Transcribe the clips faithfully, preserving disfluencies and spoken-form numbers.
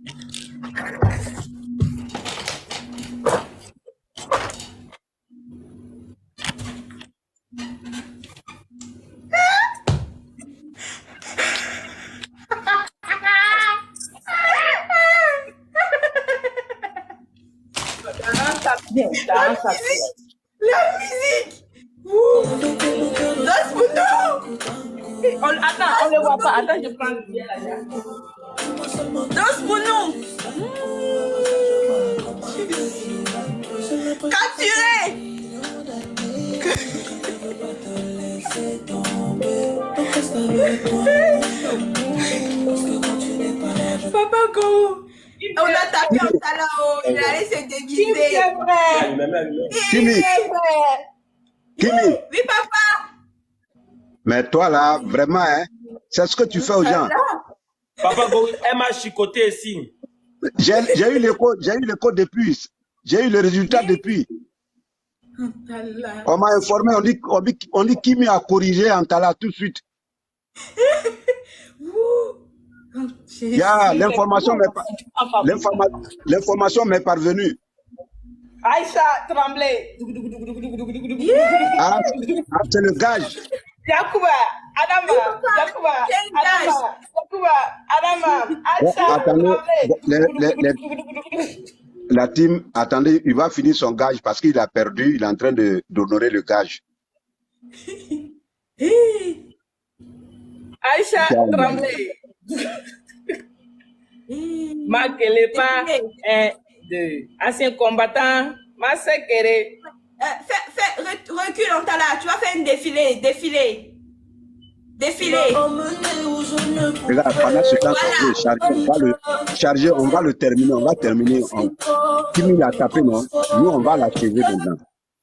La musique, la musique. Dos Bounou. On, attends, on ne le voit pas. Attends, je prends le billet là. Dos Bounou. Capturé. Papa Go. On a tapé en talent, il allait se déguiser. Kimi. Kimi. Oui, papa. Mais toi là, vraiment, hein, c'est ce que tu fais aux gens. Papa Go, elle m'a chicoté ici. J'ai eu l'écho, j'ai eu l'écho depuis. J'ai eu le résultat depuis. On m'a informé, on dit, on dit, on dit Kimi a corrigé Antala tout de suite. Yeah, l'information m'est parvenue. Aïcha, tremblé. Ah, ah c'est le gage. Yakuba, Adama, Yakuba, Adama, Yakuba, Adama, Aïcha, attendez, les, les, les, la team, attendez, il va finir son gage parce qu'il a perdu, il est en train d'honorer le gage. Aïcha, tremblé. Ma qu'elle pas un de ancien combattant, ma séquéré. Fais, fais, recule en tala, tu vas faire un défilé, défilé. Défilé. Regarde, pendant ce temps, voilà. on, va le charger, on va le terminer, on va terminer. On... Kimi l'a tapé, non? Nous, on va l'achever dedans.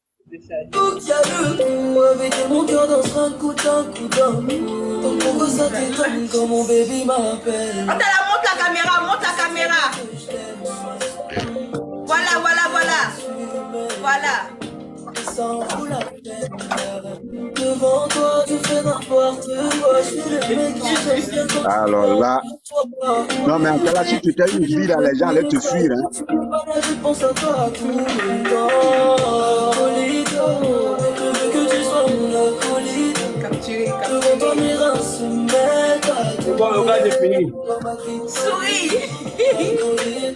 Antala, monte la caméra, monte la caméra. Voilà, voilà, voilà. Voilà. Devant toi, tu fais n'importe quoi. Je suis le mec qui alors là, non mais en cas là, si tu t'es une fille là, les gens allaient te fuir. Hein. Je pense à toi tout le temps. Je veux que tu sois mon acolyte. Capturé, devant ton miroir se mettre à te bon, le gars est fini. Souris.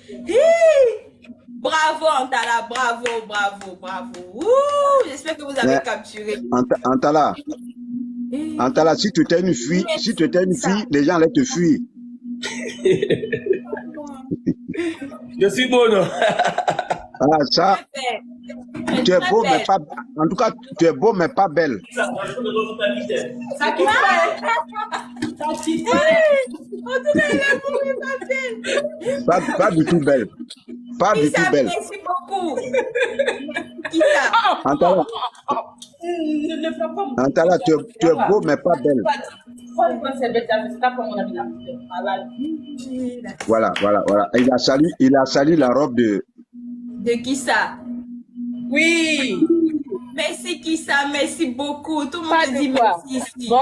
Bravo Antala, bravo, bravo, bravo. J'espère que vous avez mais, capturé. Antala, Antala, si tu étais une fille, mais si tu étais une fille, les gens allaient te fuir. Je suis beau, non? Ah, ça, tu es beau, mais pas... En tout cas, tu es beau, mais pas belle. Ça qui fait. Ça qui fait. En tout cas, il est beau, mais pas belle. Pas, pas du tout belle. Pas du tout belle. Merci beaucoup. Kisa. Antala, Antala, tu, tu es beau, mais pas belle. Voilà, voilà, voilà. Il a sali, il a sali la robe de... De Kisa. Oui. Merci Kisa, merci beaucoup. Tout le monde dit merci ici.